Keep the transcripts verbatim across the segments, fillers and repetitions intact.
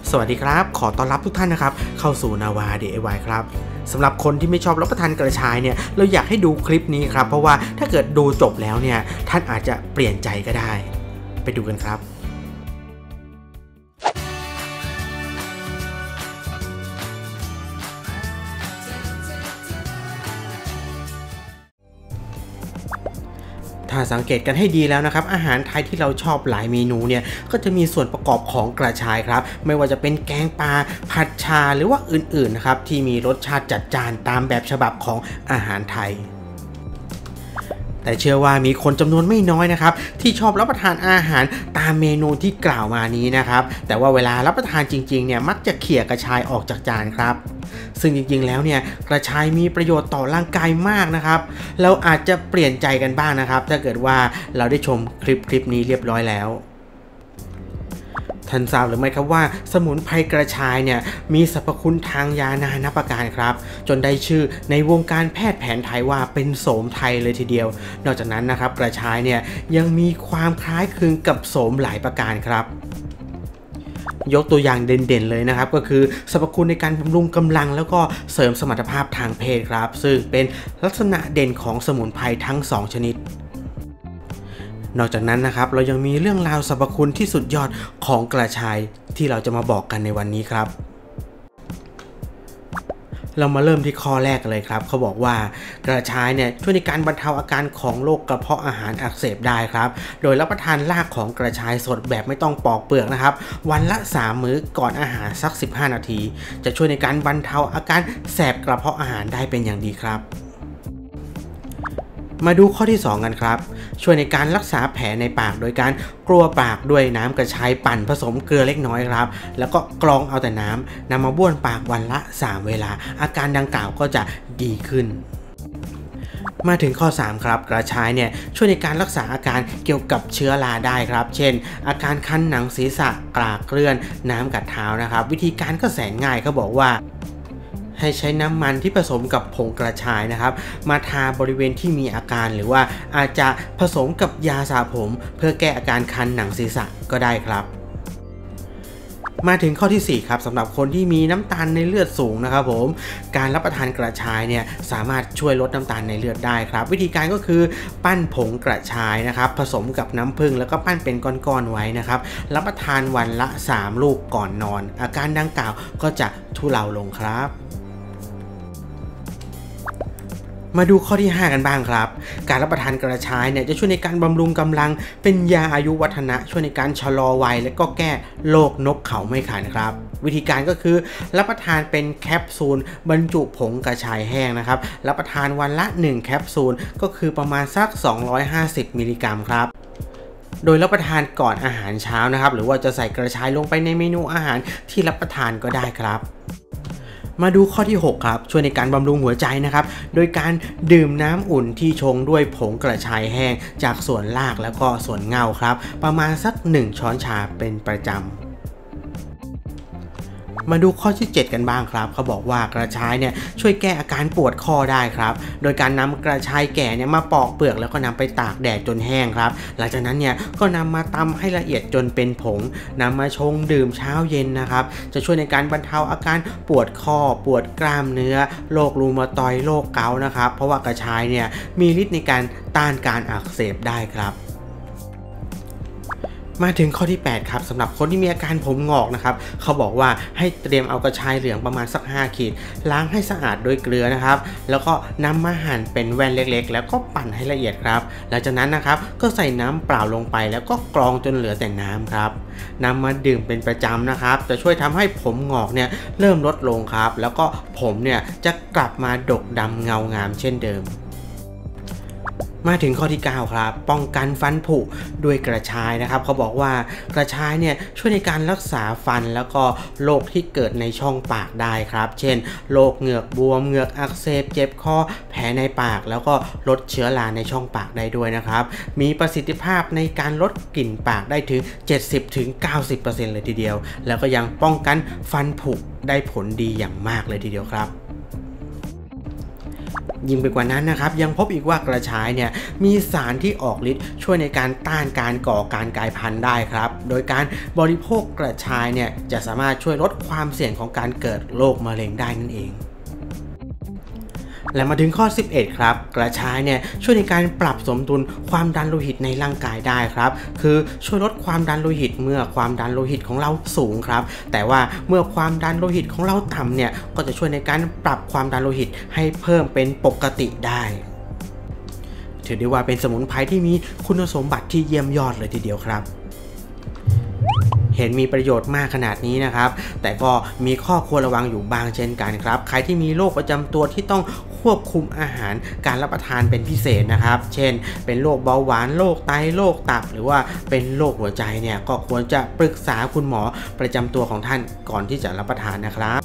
สวัสดีครับขอต้อนรับทุกท่านนะครับเข้าสู่นาวา ดี ไอ วาย ครับสำหรับคนที่ไม่ชอบรับประทานกระชายเนี่ยเราอยากให้ดูคลิปนี้ครับเพราะว่าถ้าเกิดดูจบแล้วเนี่ยท่านอาจจะเปลี่ยนใจก็ได้ไปดูกันครับถ้าสังเกตกันให้ดีแล้วนะครับอาหารไทยที่เราชอบหลายเมนูเนี่ยก็จะมีส่วนประกอบของกระชายครับไม่ว่าจะเป็นแกงปลาผัดชาหรือว่าอื่นๆนะครับที่มีรสชาติจัดจ้านตามแบบฉบับของอาหารไทยแต่เชื่อว่ามีคนจำนวนไม่น้อยนะครับที่ชอบรับประทานอาหารตามเมนูที่กล่าวมานี้นะครับแต่ว่าเวลารับประทานจริงๆเนี่ยมักจะเขี่ยกระชายออกจากจานครับซึ่งจริงๆแล้วเนี่ยกระชายมีประโยชน์ต่อร่างกายมากนะครับเราอาจจะเปลี่ยนใจกันบ้างนะครับถ้าเกิดว่าเราได้ชมคลิปคลิปนี้เรียบร้อยแล้วท่านทราบหรือไม่ครับว่าสมุนไพรกระชายเนี่ยมีสรรพคุณทางยานานาประการครับจนได้ชื่อในวงการแพทย์แผนไทยว่าเป็นโสมไทยเลยทีเดียวนอกจากนั้นนะครับกระชายเนี่ยยังมีความคล้ายคลึงกับโสมหลายประการครับยกตัวอย่างเด่นๆเลยนะครับก็คือสรรพคุณในการบำรุงกำลังแล้วก็เสริมสมรรถภาพทางเพศครับซึ่งเป็นลักษณะเด่นของสมุนไพรทั้งสองชนิดนอกจากนั้นนะครับเรายังมีเรื่องราวสรรพคุณที่สุดยอดของกระชายที่เราจะมาบอกกันในวันนี้ครับเรามาเริ่มที่ข้อแรกเลยครับเขาบอกว่ากระชายเนี่ยช่วยในการบรรเทาอาการของโรคกระเพาะอาหารอักเสบได้ครับโดยรับประทานรากของกระชายสดแบบไม่ต้องปอกเปลือกนะครับวันละสามมื้อก่อนอาหารสักสิบห้านาทีจะช่วยในการบรรเทาอาการแสบกระเพาะอาหารได้เป็นอย่างดีครับมาดูข้อที่สองกันครับช่วยในการรักษาแผลในปากโดยการกลัวปากด้วยน้ำกระชายปั่นผสมเกลือเล็กน้อยครับแล้วก็กรองเอาแต่น้ำนำมาบ้วนปากวันละสามเวลาอาการดังกล่าวก็จะดีขึ้นมาถึงข้อสามครับกระชายเนี่ยช่วยในการรักษาอาการเกี่ยวกับเชื้อราได้ครับเช่นอาการคันหนังศีรษะกรากเกลื่อนน้ำกัดเท้านะครับวิธีการก็แสนง่ายเขาบอกว่าให้ใช้น้ำมันที่ผสมกับผงกระชายนะครับมาทาบริเวณที่มีอาการหรือว่าอาจจะผสมกับยาสระผมเพื่อแก้อาการคันหนังศีรษะก็ได้ครับมาถึงข้อที่สี่ครับสำหรับคนที่มีน้ำตาลในเลือดสูงนะครับผมการรับประทานกระชายเนี่ยสามารถช่วยลดน้ำตาลในเลือดได้ครับวิธีการก็คือปั้นผงกระชายนะครับผสมกับน้ำผึ้งแล้วก็ปั้นเป็นก้อนๆไว้นะครับรับประทานวันละสามลูกก่อนนอนอาการดังกล่าวก็จะทุเลาลงครับมาดูข้อที่ห้ากันบ้างครับการรับประทานกระชายเนี่ยจะช่วยในการบำรุงกำลังเป็นยาอายุวัฒนะช่วยในการชะลอวัยและก็แก้โรคนกเขาไม่ขันครับวิธีการก็คือรับประทานเป็นแคปซูลบรรจุผงกระชายแห้งนะครับรับประทานวันละหนึ่งแคปซูลก็คือประมาณสักสองร้อยห้าสิบมิลลิกรัมครับโดยรับประทานก่อนอาหารเช้านะครับหรือว่าจะใส่กระชายลงไปในเมนูอาหารที่รับประทานก็ได้ครับมาดูข้อที่หกครับช่วยในการบำรุงหัวใจนะครับโดยการดื่มน้ำอุ่นที่ชงด้วยผงกระชายแห้งจากส่วนรากแล้วก็ส่วนเงาครับประมาณสักหนึ่งช้อนชาเป็นประจำมาดูข้อที่เจ็ดกันบ้างครับเขาบอกว่ากระชายเนี่ยช่วยแก้อาการปวดคอได้ครับโดยการนำกระชายแก่เนี่ยมาปอกเปลือกแล้วก็นำไปตากแดดจนแห้งครับหลังจากนั้นเนี่ยก็นำมาตำให้ละเอียดจนเป็นผงนำมาชงดื่มเช้าเย็นนะครับจะช่วยในการบรรเทาอาการปวดคอปวดกล้ามเนื้อโรครูมาตอยด์โรคเกาต์นะครับเพราะว่ากระชายเนี่ยมีฤทธิ์ในการต้านการอักเสบได้ครับมาถึงข้อที่แปดครับสำหรับคนที่มีอาการผมงอกนะครับเขาบอกว่าให้เตรียมเอากระชายเหลืองประมาณสักห้าขีดล้างให้สะอาดด้วยเกลือนะครับแล้วก็นำมาหั่นเป็นแว่นเล็กๆแล้วก็ปั่นให้ละเอียดครับหลังจากนั้นนะครับก็ใส่น้ำเปล่าลงไปแล้วก็กรองจนเหลือแต่น้ำครับนำมาดื่มเป็นประจำนะครับจะช่วยทำให้ผมงอกเนี่ยเริ่มลดลงครับแล้วก็ผมเนี่ยจะกลับมาดกดำเงางามเช่นเดิมมาถึงข้อที่เก้าครับป้องกันฟันผุด้วยกระชายนะครับเขาบอกว่ากระชายเนี่ยช่วยในการรักษาฟันแล้วก็โรคที่เกิดในช่องปากได้ครับเช่นโรคเหงือกบวมเหงือกอักเสบเจ็บคอแผลในปากแล้วก็ลดเชื้อราในช่องปากได้ด้วยนะครับมีประสิทธิภาพในการลดกลิ่นปากได้ถึง เจ็ดสิบถึงเก้าสิบเปอร์เซ็นต์ เลยทีเดียวแล้วก็ยังป้องกันฟันผุได้ผลดีอย่างมากเลยทีเดียวครับยิ่งไปกว่านั้นนะครับยังพบอีกว่ากระชายเนี่ยมีสารที่ออกฤทธิ์ช่วยในการต้านการก่อการกลายพันธุ์ได้ครับโดยการบริโภคกระชายเนี่ยจะสามารถช่วยลดความเสี่ยงของการเกิดโรคมะเร็งได้นั่นเองและมาถึงข้อสิบเอ็ดครับกระชายเนี่ยช่วยในการปรับสมดุลความดันโลหิตในร่างกายได้ครับคือช่วยลดความดันโลหิตเมื่อความดันโลหิตของเราสูงครับแต่ว่าเมื่อความดันโลหิตของเราต่ำเนี่ยก็จะช่วยในการปรับความดันโลหิตให้เพิ่มเป็นปกติได้ถือได้ว่าเป็นสมุนไพรที่มีคุณสมบัติที่เยี่ยมยอดเลยทีเดียวครับเห็นมีประโยชน์มากขนาดนี้นะครับแต่ก็มีข้อควรระวังอยู่บ้างเช่นกันครับใครที่มีโรคประจำตัวที่ต้องควบคุมอาหารการรับประทานเป็นพิเศษนะครับเช่นเป็นโรคเบาหวานโรคไตโรคตับหรือว่าเป็นโรคหัวใจเนี่ยก็ควรจะปรึกษาคุณหมอประจำตัวของท่านก่อนที่จะรับประทานนะครับ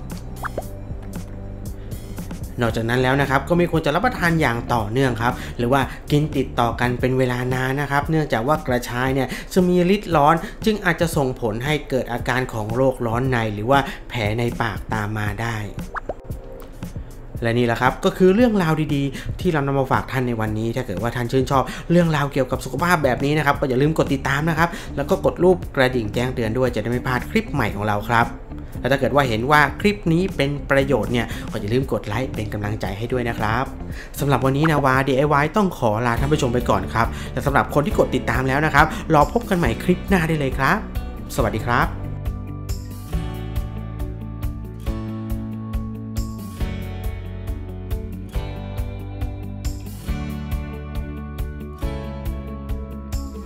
นอกจากนั้นแล้วนะครับก็ไม่ควรจะรับประทานอย่างต่อเนื่องครับหรือว่ากินติดต่อกันเป็นเวลานานนะครับเนื่องจากว่ากระชายเนี่ยจะมีฤทธิ์ร้อนจึงอาจจะส่งผลให้เกิดอาการของโรคร้อนในหรือว่าแผลในปากตามมาได้และนี่แหละครับก็คือเรื่องราวดีๆที่เรานำมาฝากท่านในวันนี้ถ้าเกิดว่าท่านชื่นชอบเรื่องราวเกี่ยวกับสุขภาพแบบนี้นะครับก็อย่าลืมกดติดตามนะครับแล้วก็กดรูปกระดิ่งแจ้งเตือนด้วยจะได้ไม่พลาดคลิปใหม่ของเราครับและถ้าเกิดว่าเห็นว่าคลิปนี้เป็นประโยชน์เนี่ยก็อย่าลืมกดไลค์เป็นกำลังใจให้ด้วยนะครับสำหรับวันนี้นาวา ดี ไอ วาย ต้องขอลาท่านผู้ชมไปก่อนครับและสำหรับคนที่กดติดตามแล้วนะครับรอพบกันใหม่คลิปหน้าได้เลยครับสวัสดีครับ